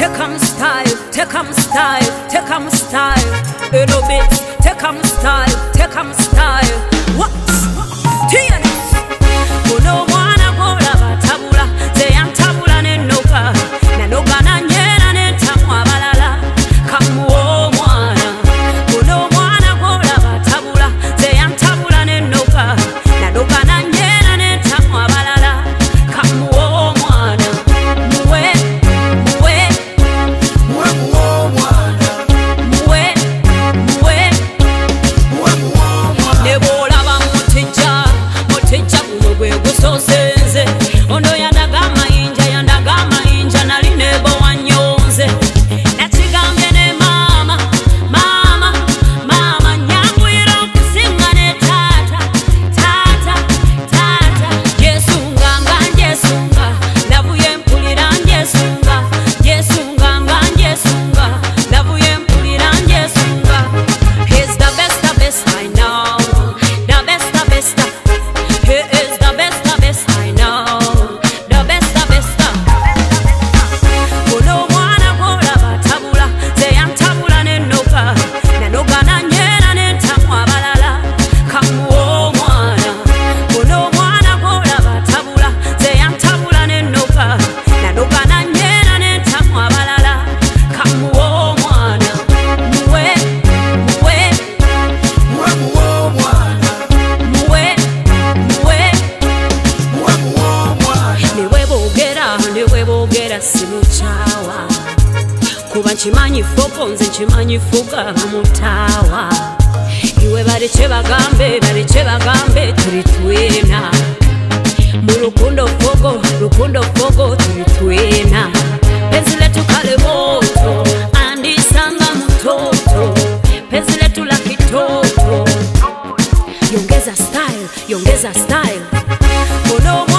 take 'em style, take 'em style, take 'em style. Little bit, take 'em style, take 'em style. What? TNS. Kuno mwana gola batabula, zeyantabula nenoka, nanoka na nyera netamwa balala. Kamuo mwana. Kuno mwana gola batabula, zeyantabula nenoka, nanoka na nyera netamwa balala. Kamuo mwana. Muwe, muwe, muwe muo mwana. Muwe, muwe, muwe muo mwana. Nebola ba mutija, mutija kuno gwe gusosenze. Ondo yandaga mayinja nali nebo wanyonze. Nakigambye ne mama, mama, mama nyakuyira okusinga ne tata, tata, tata. Yesunga nga njesunga, ndavuye mpulira njesunga. Yesunga nga njesunga, ndavuye mpulira njesunga. He's the best I know. The best. He is the best I know. The best. Kuno mwana gola batabula, zeyantabula nenoka, nanoka na nyera netamwa balala. Kamuo mwana. Kuno mwana gola batabula, zeyantabula nenoka, nanoka na nyera netamwa balala. Kamuo mwana. Muwe, muwe, muwe muo mwana. Muwe, muwe, muwe muo mwana. Niwe bogera simuchawa, kuba nchimanyi foko nze nchimanyi fuga mutawa. Iwe bareke bagambe turi twena. Mu rukundo fogo turi twena. Penzi letu kale moto, andisanga mtoto. Penzi letu la kitoto. Yongeza style. Kono